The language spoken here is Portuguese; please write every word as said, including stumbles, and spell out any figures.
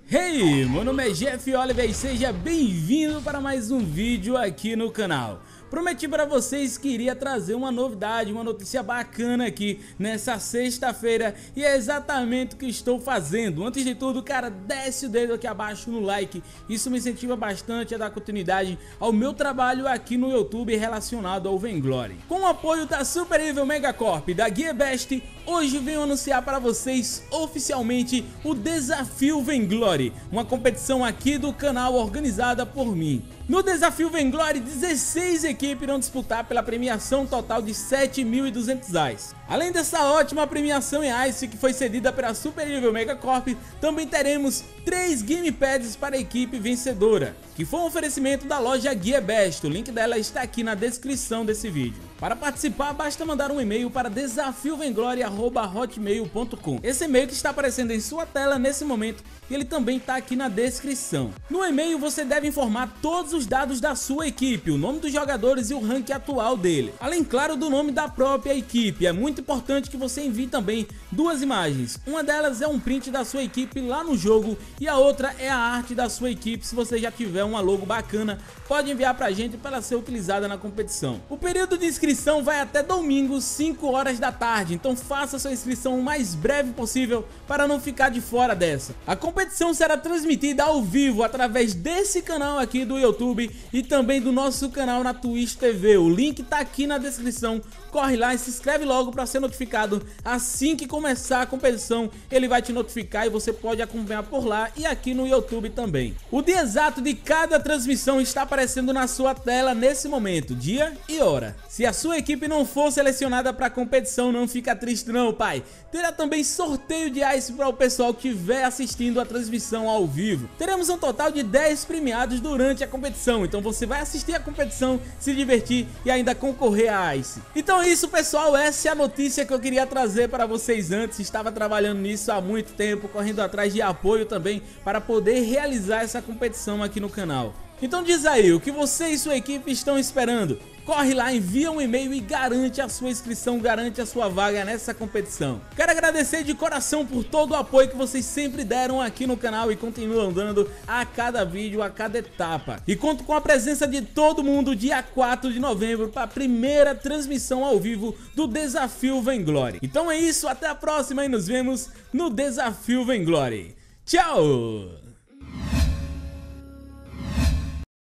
Hey, meu nome é Jeff Oliver e seja bem-vindo para mais um vídeo aqui no canal. Prometi para vocês que iria trazer uma novidade, uma notícia bacana aqui nessa sexta-feira e é exatamente o que estou fazendo. Antes de tudo, cara, desce o dedo aqui abaixo no like, isso me incentiva bastante a dar continuidade ao meu trabalho aqui no YouTube relacionado ao Vainglory. Com o apoio da Super Evil Megacorp e da Gearbest, hoje venho anunciar para vocês oficialmente o Desafio Vainglory, uma competição aqui do canal organizada por mim. No Desafio Vainglory, dezesseis equipes irão disputar pela premiação total de sete mil e duzentos reais. Além dessa ótima premiação em Ice que foi cedida pela Super Evil Megacorp, também teremos três gamepads para a equipe vencedora, que foi um oferecimento da loja Gearbest. O link dela está aqui na descrição desse vídeo. Para participar, basta mandar um e-mail para desafio vainglory arroba hotmail ponto com. Esse e-mail que está aparecendo em sua tela nesse momento, e ele também está aqui na descrição. No e-mail você deve informar todos os dados da sua equipe, o nome dos jogadores e o rank atual dele, além, claro, do nome da própria equipe. É muito importante que você envie também duas imagens, uma delas é um print da sua equipe lá no jogo e a outra é a arte da sua equipe. Se você já tiver uma logo bacana, pode enviar pra gente para ela ser utilizada na competição. O período de inscrição vai até domingo, cinco horas da tarde, então faça sua inscrição o mais breve possível para não ficar de fora dessa. A competição será transmitida ao vivo através desse canal aqui do YouTube e também do nosso canal na Twitch T V. O link tá aqui na descrição. Corre lá e se inscreve logo para ser notificado assim que começar a competição. Ele vai te notificar e você pode acompanhar por lá e aqui no YouTube também. O dia exato de cada transmissão está aparecendo na sua tela nesse momento, dia e hora. Se a sua equipe não for selecionada para a competição, não fica triste não, pai. Terá também sorteio de Ice para o pessoal que estiver assistindo a transmissão ao vivo. Teremos um total de dez premiados durante a competição, então você vai assistir a competição, se divertir e ainda concorrer a Ice. Então é isso, pessoal, essa é a notícia que eu queria trazer para vocês antes. Estava trabalhando nisso há muito tempo, correndo atrás de apoio também para poder realizar essa competição aqui no canal. Então diz aí, o que você e sua equipe estão esperando? Corre lá, envia um e-mail e garante a sua inscrição, garante a sua vaga nessa competição. Quero agradecer de coração por todo o apoio que vocês sempre deram aqui no canal e continuam dando a cada vídeo, a cada etapa. E conto com a presença de todo mundo dia quatro de novembro para a primeira transmissão ao vivo do Desafio Vainglory. Então é isso, até a próxima e nos vemos no Desafio Vainglory. Tchau!